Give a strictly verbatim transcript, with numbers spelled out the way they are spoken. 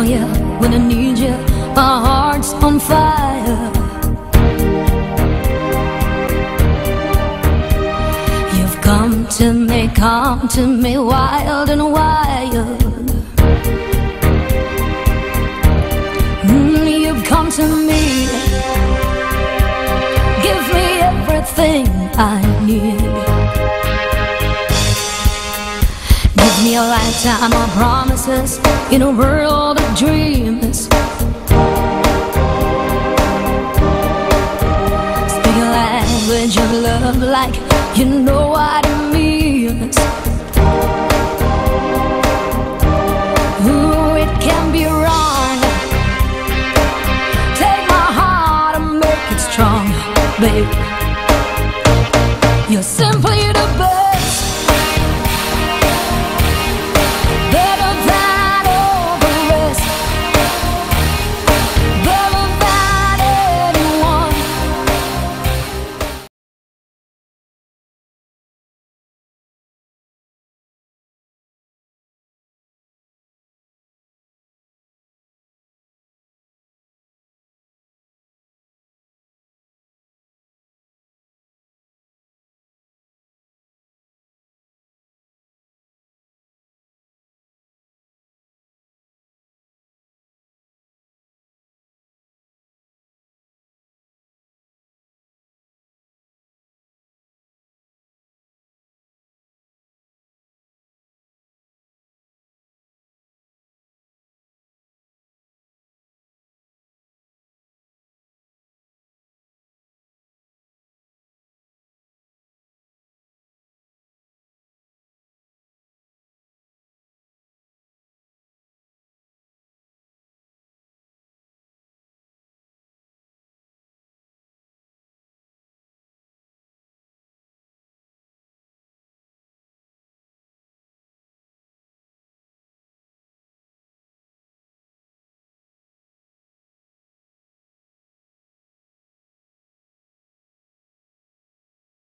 you when I need you. My heart's on fire. You've come to me, come to me, wild and wild. Mm, you've come to me, give me everything I need. Give me a lifetime of promises in a world of dreams. Speak a language of love like you know what it means. Ooh, it can be wrong. Take my heart and make it strong, babe. You're simply